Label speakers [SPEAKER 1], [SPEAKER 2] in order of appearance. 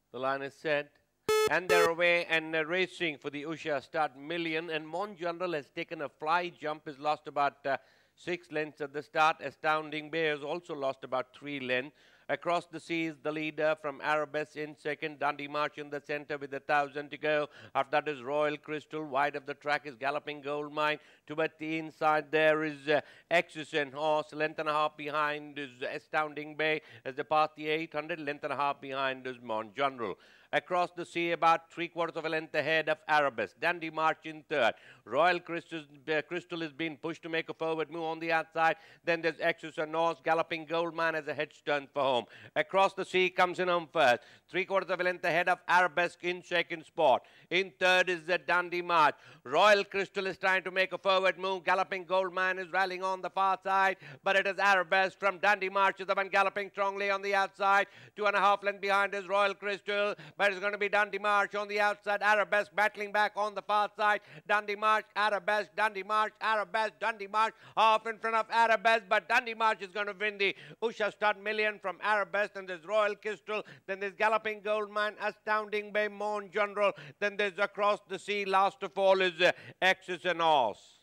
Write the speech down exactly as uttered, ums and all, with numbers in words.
[SPEAKER 1] The line is set. And they're away and uh, racing for the Usha Start Million. And Mon General has taken a fly jump, has lost about uh, six lengths at the start. Astounding Bay has also lost about three lengths. Across the Sea is the leader from Arabesque in second. Dandi March in the centre with a thousand to go. After that is Royal Crystal. Wide of the track is Galloping Gold Mine. Toward the inside there is uh, Axis and Horse. Length and a half behind is Astounding Bay. As they pass the eight hundred, length and a half behind is Mon General. Across the Sea, about three quarters of a length ahead of Arabesque. Dandi March in third. Royal Crystal, uh, Crystal is being pushed to make a forward move on the outside. Then there's Axis and North. Galloping Gold Man as a head turn for home. Across the Sea comes in on first. Three quarters of a length ahead of Arabesque in second spot. In third is the Dandi March. Royal Crystal is trying to make a forward move. Galloping Gold Man is rallying on the far side. But it is Arabesque from Dandi March is the one galloping strongly on the outside. Two and a half length behind is Royal Crystal. But it's going to be Dandi March on the outside. Arabesque battling back on the far side. Dandi March, Arabesque, Dandi March, Arabesque, Dandi March half in front of Arabesque. But Dandi March is going to win the Usha Start Million from Arabesque. Then there's Royal Crystal. Then there's Galloping Gold Mine, Astounding Bay, Mon General. Then there's Across the Sea. Last of all is uh, Axis and Horse.